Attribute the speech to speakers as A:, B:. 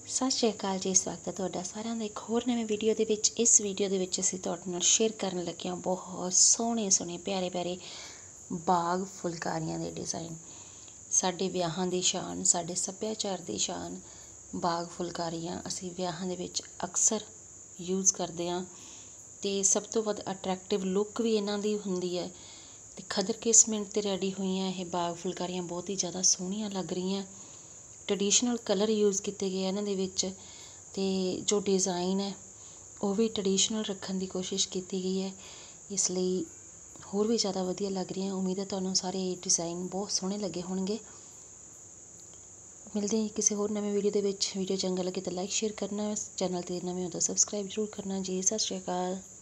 A: सत श्री अकाल जी। स्वागत है तुहाडा सारिਆਂ ਦਾ एक होर नवीं वीडियो दे विच। इस वीडियो दे विच असीं तुहाडे नाल शेयर करन लगे हां बहुत सोहणे सोहणे प्यारे प्यारे बाग फुलकारियां दे डिज़ाइन। साडे विआहां दी शान, साडे सभ्याचार दी शान बाग फुलकारियां असीं विआहां दे विच अक्सर यूज़ करदे हां ते सब तो वध अट्रैक्टिव लुक भी इन्हां दी हुंदी है ते खदर किस मिनट ते रेडी होईयां ये बाग फुलकारियां बहुत ही ज़्यादा सोहणियां लग रही हैं। ट्रडिशनल कलर यूज़ किए गए इन्हां दे विच ते जो डिज़ाइन है वो भी ट्रडिशनल रखने की कोशिश की गई है, इसलिए होर भी ज़्यादा वधिया लग रही है। उम्मीद है तुहानूं सारे डिज़ाइन बहुत सोहणे लगे होणगे। मिलते हैं किसी होर नवीं वीडियो दे विच। वीडियो चंगा लगे तो लाइक शेयर करना, चैनल ते नवें हो तो सबसक्राइब जरूर करना जी। सत श्री अकाल।